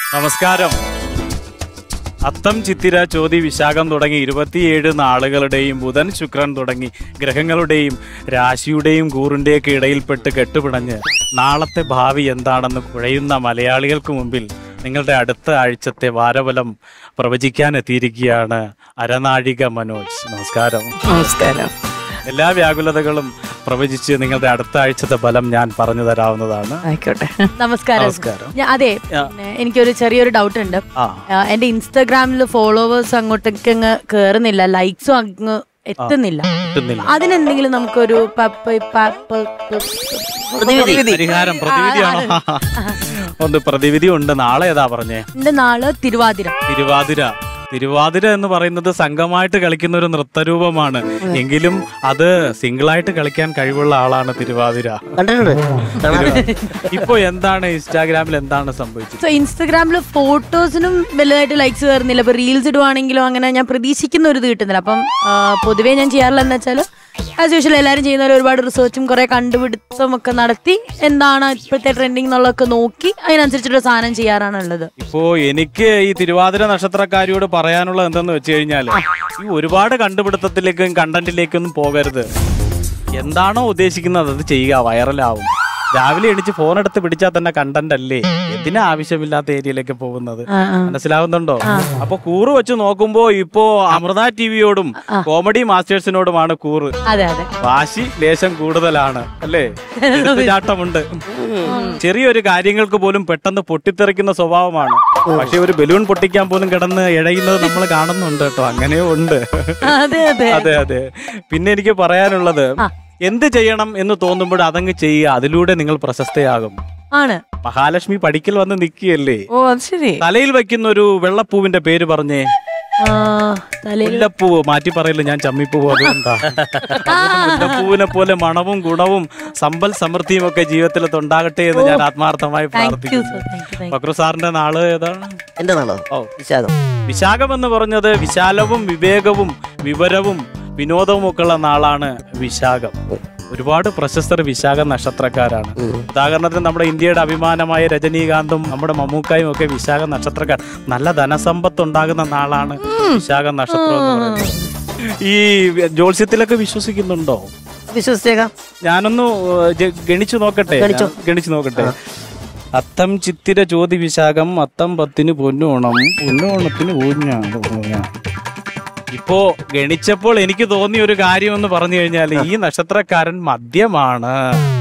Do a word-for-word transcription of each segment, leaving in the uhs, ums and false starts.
നമസ്കാരം. അത്തം ചിത്തിര ചോതി വിശാഖം തുടങ്ങി ഇരുപത്തിയേഴ് നാളുകളുടെയും ബുധൻ ശുക്രൻ തുടങ്ങി ഗ്രഹങ്ങളുടെയും രാശിയുടെയും കൂറിന്റെയൊക്കെ ഇടയിൽപ്പെട്ട് കെട്ടുപിടഞ്ഞ് നാളത്തെ ഭാവി എന്താണെന്ന് കുഴയുന്ന മലയാളികൾക്ക് മുമ്പിൽ നിങ്ങളുടെ അടുത്ത ആഴ്ചത്തെ വാരഫലം പ്രവചിക്കാൻ എത്തിയിരിക്കുകയാണ് അരനാഴിക മനോജ്. നമസ്കാരം. നമസ്കാരം. എല്ലാ വ്യാകുലതകളും പ്രവചിച്ച് നിങ്ങളുടെ അടുത്ത ആഴ്ചത്തെ ഫലം ഞാൻ പറഞ്ഞു തരാവുന്നതാണ്. ആയിക്കോട്ടെ. നമസ്കാരം. നമസ്കാരം. അതെ, എനിക്കൊരു ചെറിയൊരു ഡൗട്ട് ഉണ്ട്. എന്റെ ഇൻസ്റ്റാഗ്രാമിൽ ഫോളോവേഴ്സ് അങ്ങോട്ടേക്ക് അങ്ങ് കേറുന്നില്ല, ലൈക്സും അങ്ങ് എത്തുന്നില്ല. അതിനെന്തെങ്കിലും നമുക്കൊരു പരിഹാരം പ്രതിവിധിയാണോ? ഒന്ന് പ്രതിവിധി ഉണ്ട്. നാളെ ഏതാ പറഞ്ഞേ? എന്റെ നാള് തിരുവാതിര. തിരുവാതിര തിരുവാതിര എന്ന് പറയുന്നത് സംഘമായിട്ട് കളിക്കുന്ന ഒരു നൃത്തരൂപമാണ്. എങ്കിലും അത് സിംഗിളായിട്ട് കളിക്കാൻ കഴിവുള്ള ആളാണ് തിരുവാതിര. ഇപ്പൊ എന്താണ് ഇൻസ്റ്റാഗ്രാമിൽ എന്താണ് സംഭവിച്ചത്? ഇൻസ്റ്റാഗ്രാമിൽ ഫോട്ടോസിനും വലുതായിട്ട് ലൈക്സ് കയറുന്നില്ല. ഇപ്പൊ റീൽസ് ഇടുവാണെങ്കിലും അങ്ങനെ ഞാൻ പ്രതീക്ഷിക്കുന്ന ഒരു ഇത് കിട്ടുന്നില്ല. അപ്പം പൊതുവേ ഞാൻ ചെയ്യാറില്ല എന്ന് വെച്ചാൽ ആസ് യൂഷ്വൽ എല്ലാവരും ചെയ്യുന്ന പോലെ ഒരുപാട് റിസർച്ചും കുറെ കണ്ടുപിടുത്തം ഒക്കെ നടത്തി എന്താണ് ഇപ്പോഴത്തെ ട്രെൻഡിങ് എന്നുള്ളതൊക്കെ നോക്കി അതിനനുസരിച്ചുള്ള സാധനം ചെയ്യാറാണുള്ളത്. ഇപ്പോ എനിക്ക് ഈ തിരുവാതിര നക്ഷത്രക്കാരിയോട് പറയാനുള്ളത് എന്തെന്ന് വെച്ച് കഴിഞ്ഞാല്, ഈ ഒരുപാട് കണ്ടുപിടുത്തത്തിലേക്കും കണ്ടന്റിലേക്കൊന്നും പോകരുത്. എന്താണോ ഉദ്ദേശിക്കുന്നത് അത് ചെയ്യുക, വൈറലാവും. രാവിലെ എണിച്ച് ഫോൺ എടുത്ത് പിടിച്ചാൽ തന്നെ കണ്ടന്റ് അല്ലേ, എന്തിനാ ആവശ്യമില്ലാത്ത ഏരിയയിലേക്ക് പോകുന്നത്? മനസ്സിലാവുന്നുണ്ടോ? അപ്പൊ കൂറ് വെച്ച് നോക്കുമ്പോ ഇപ്പോ അമൃത ടിവിയോടും കോമഡി മാസ്റ്റേഴ്സിനോടുമാണ് കൂറ്. വാശി ലേശം കൂടുതലാണ് അല്ലേ? ചാട്ടമുണ്ട്. ചെറിയൊരു കാര്യങ്ങൾക്ക് പോലും പെട്ടെന്ന് പൊട്ടിത്തെറിക്കുന്ന സ്വഭാവമാണ്. പക്ഷെ ഒരു ബലൂൺ പൊട്ടിക്കാൻ പോലും കിടന്ന് ഇഴയുന്നത് നമ്മൾ കാണുന്നുണ്ട് കേട്ടോ. അങ്ങനെയും ഉണ്ട്. അതെ അതെ. പിന്നെ എനിക്ക് പറയാനുള്ളത്, എന്ത് ചെയ്യണം എന്ന് തോന്നുമ്പോൾ അതങ്ങ് ചെയ്യുക. അതിലൂടെ നിങ്ങൾ പ്രശസ്തയാകും. ആണ്. മഹാലക്ഷ്മി പഠിക്കൽ വന്ന് നിൽക്കുകയല്ലേ? ഓ അത് ശരി. തലയിൽ വെക്കുന്ന ഒരു വെള്ളപ്പൂവിന്റെ പേര് പറഞ്ഞേ. മുല്ലപ്പൂവ്. മാറ്റി പറയില്ല, ഞാൻ ചമ്മിപ്പൂവ്. അതുകൊണ്ടാ. മുല്ലപ്പൂവിനെ പോലെ മണവും ഗുണവും സമ്പൽ സമൃദ്ധിയും ഒക്കെ ജീവിതത്തിൽ ഉണ്ടാകട്ടെ എന്ന് ഞാൻ ആത്മാർത്ഥമായി പ്രാർത്ഥിക്കുന്നു. ഫക്രു സാറിന്റെ നാള് ഏതാണ്? എന്റെ നാളോ? ഓ വിശാഖം. വിശാഖം എന്ന് പറഞ്ഞത് വിശാലവും വിവേകവും വിവരവും വിനോദവും ഒക്കെ ഉള്ള നാളാണ് വിശാഖം. ഒരുപാട് പ്രശസ്തർ വിശാഖ നക്ഷത്രക്കാരാണ്. ഉദാഹരണത്തിന് നമ്മുടെ ഇന്ത്യയുടെ അഭിമാനമായ രജനീകാന്തും നമ്മുടെ മമ്മൂക്കായും ഒക്കെ വിശാഖ നക്ഷത്രക്കാർ. നല്ല ധനസമ്പത്ത് ഉണ്ടാകുന്ന നാളാണ് വിശാഖ നക്ഷത്രം എന്ന് പറയുന്നത്. ഈ ജ്യോത്സ്യത്തിലൊക്കെ വിശ്വസിക്കുന്നുണ്ടോ? വിശ്വസിച്ചേക്കാം. ഞാനൊന്ന് ഗണിച്ചു നോക്കട്ടെ ഗണിച്ചു നോക്കട്ടെ അത്തം ചിത്തിര ചോതി വിശാഖം അത്തം പത്തിന് പൊന്നോണം പൊന്നോണത്തിന് ഊഞ്ഞാ. ഇപ്പോ ഗണിച്ചപ്പോൾ എനിക്ക് തോന്നിയ ഒരു കാര്യം എന്ന് പറഞ്ഞു കഴിഞ്ഞാൽ ഈ നക്ഷത്രക്കാരൻ മദ്യമാണ്.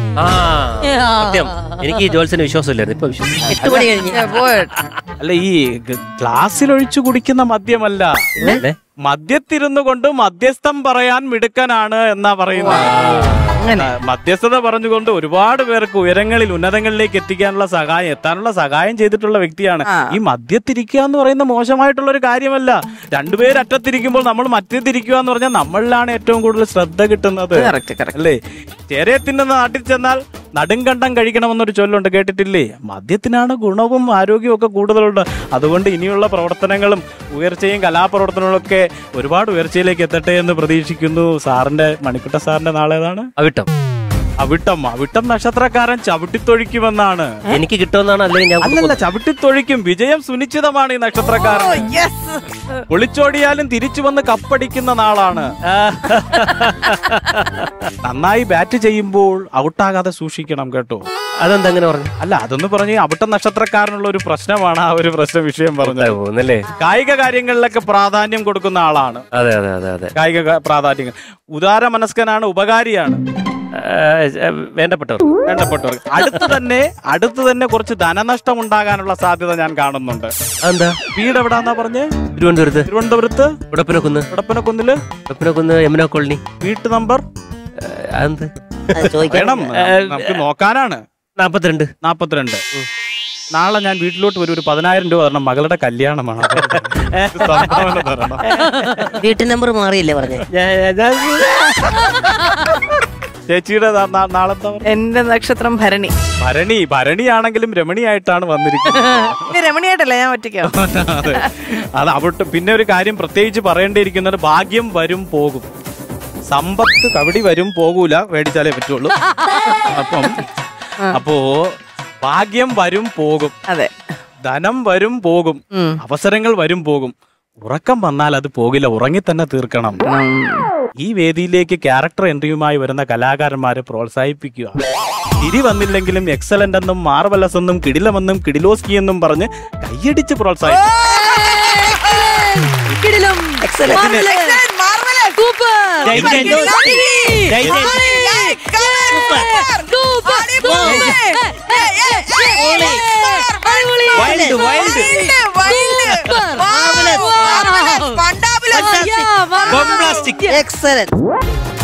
എനിക്ക് ഈ ജോത്സ്യന് വിശ്വാസമില്ലായിരുന്നു. ഇപ്പൊ വിശ്വാസം. അല്ല, ഈ ഗ്ലാസ്സിൽ ഒഴിച്ചു കുടിക്കുന്ന മദ്യമല്ല, മദ്യത്തിരുന്നു കൊണ്ട് മധ്യസ്ഥം പറയാൻ മിടുക്കനാണ് എന്നാ പറയുന്നത്. മധ്യസ്ഥത പറഞ്ഞുകൊണ്ട് ഒരുപാട് പേർക്ക് ഉയരങ്ങളിൽ ഉന്നതങ്ങളിലേക്ക് എത്തിക്കാനുള്ള സഹായം എത്താനുള്ള സഹായം ചെയ്തിട്ടുള്ള വ്യക്തിയാണ്. ഈ മദ്യത്തിരിക്കുക എന്ന് പറയുന്ന മോശമായിട്ടുള്ള ഒരു കാര്യമല്ല. രണ്ടുപേര് അറ്റത്തിരിക്കുമ്പോൾ നമ്മൾ മധ്യത്തിരിക്കുക എന്ന് പറഞ്ഞാൽ നമ്മളിലാണ് ഏറ്റവും കൂടുതൽ ശ്രദ്ധ കിട്ടുന്നത് അല്ലേ? ചേരയത്തിന്റെ നാട്ടിൽ ചെന്നാൽ നടുങ്കണ്ടം കഴിക്കണമെന്നൊരു ചൊല്ലുണ്ട്, കേട്ടിട്ടില്ലേ? മദ്യത്തിനാണ് ഗുണവും ആരോഗ്യവും ഒക്കെ കൂടുതലുണ്ട്. അതുകൊണ്ട് ഇനിയുള്ള പ്രവർത്തനങ്ങളും ഉയർച്ചയും കലാപ്രവർത്തനങ്ങളും ഒക്കെ ഒരുപാട് ഉയർച്ചയിലേക്ക് എത്തട്ടെ എന്ന് പ്രതീക്ഷിക്കുന്നു. സാറിന്റെ മണിക്കുട്ട സാറിന്റെ നാളേതാണ്? അവിട്ടം. അവിട്ടം. അവിട്ടം നക്ഷത്രക്കാരൻ ചവിട്ടിത്തൊഴിക്കുമെന്നാണ് എനിക്ക് കിട്ടുമെന്നാണ്. അല്ലെങ്കിൽ അല്ലല്ല, ചവിട്ടിത്തൊഴിക്കും. വിജയം സുനിശ്ചിതമാണ് ഈ നക്ഷത്രക്കാരൻ. ഒളിച്ചോടിയാലും തിരിച്ചു വന്ന് കപ്പടിക്കുന്ന നാളാണ്. നന്നായി ബാറ്റ് ചെയ്യുമ്പോൾ ഔട്ടാകാതെ സൂക്ഷിക്കണം കേട്ടോ. അതെന്താ അങ്ങനെ പറഞ്ഞു? അല്ല, അതൊന്ന് പറഞ്ഞ് അവിട്ടം നക്ഷത്രക്കാരനുള്ള ഒരു പ്രശ്നമാണ്. ആ ഒരു പ്രശ്ന വിഷയം പറഞ്ഞല്ലേ. കായിക കാര്യങ്ങളിലൊക്കെ പ്രാധാന്യം കൊടുക്കുന്ന ആളാണ്. അതെ അതെ അതെ അതെ കായിക പ്രാധാന്യം. ഉദാര മനസ്കനാണ്, ഉപകാരിയാണ്. വേണ്ടപ്പെട്ടവർ വേണ്ടപ്പെട്ടവർ അടുത്ത് തന്നെ അടുത്ത് തന്നെ കുറച്ച് ധനനഷ്ടം ഉണ്ടാകാനുള്ള സാധ്യത ഞാൻ കാണുന്നുണ്ട്. എന്താ? വീട് എവിടാന്നാ പറഞ്ഞേ? തിരുവനന്തപുരത്ത്. തിരുവനന്തപുരത്ത് ഉടപ്പനക്കുന്ന്. ഉടപ്പനക്കുന്നില് ഉടപ്പനക്കുന്ന് യമുന കോളനി. വീട്ടു നമ്പർ വേണം, നമുക്ക് നോക്കാനാണ്. നാപ്പത്തിരണ്ട്. നാപ്പത്തിരണ്ട്. നാളെ ഞാൻ വീട്ടിലോട്ട് വരും. ഒരു പതിനായിരം രൂപ തരണം, മകളുടെ കല്യാണമാണ്. വീട്ടു നമ്പർ മാറിയില്ലേ പറഞ്ഞേ? ചേച്ചിയുടെ നാളെന്താ? എന്റെ നക്ഷത്രം ഭരണി. ഭരണി. ഭരണിയാണെങ്കിലും രമണിയായിട്ടാണ് വന്നിരിക്കുന്നത്. രമണിയായിട്ടല്ല, ഞാൻ ഒറ്റയ്ക്കാവും. അത് അവിടെ പിന്നെ ഒരു കാര്യം പ്രത്യേകിച്ച് പറയേണ്ടിയിരിക്കുന്നത്, ഭാഗ്യം വരും പോകും. സമ്പത്ത് കവടി വരും പോകൂല, മേടിച്ചാലേ പറ്റുള്ളൂ. അപ്പം അപ്പോ ഭാഗ്യം വരും പോകും. അതെ. ധനം വരും പോകും, അവസരങ്ങൾ വരും പോകും, ഉറക്കം വന്നാൽ അത് പോകില്ല, ഉറങ്ങി തന്നെ തീർക്കണം. ഈ വേദിയിലേക്ക് ക്യാരക്ടർ എൻട്രിയുമായി വരുന്ന കലാകാരന്മാരെ പ്രോത്സാഹിപ്പിക്കുക. തിരി വന്നില്ലെങ്കിലും എക്സലന്റ് എന്നും മാർവലസ് എന്നും കിടിലമെന്നും കിടിലോസ്കി എന്നും പറഞ്ഞ് കൈയടിച്ച് പ്രോത്സാഹിപ്പിക്കും. Excellent.